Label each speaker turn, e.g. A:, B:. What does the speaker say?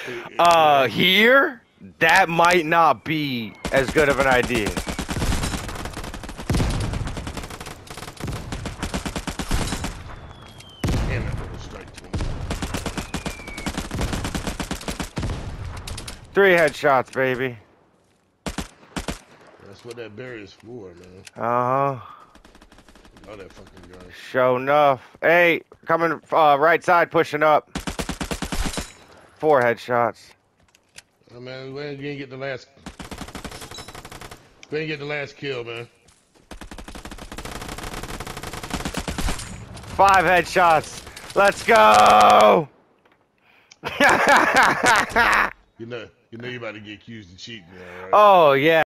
A: Here, that might not be as good of an idea.
B: Damn, that little strike to him.
A: 3 headshots, baby.
B: That's what that barrier's for, man.
A: Uh-huh.
B: All that fucking gun.
A: Show enough. Hey, coming right side, pushing up. 4 headshots.
B: Oh, man, we ain't gonna get the last. We ain't get the last kill, man.
A: 5 headshots. Let's go.
B: You know you about to get accused of cheating, now, right?
A: Oh yeah.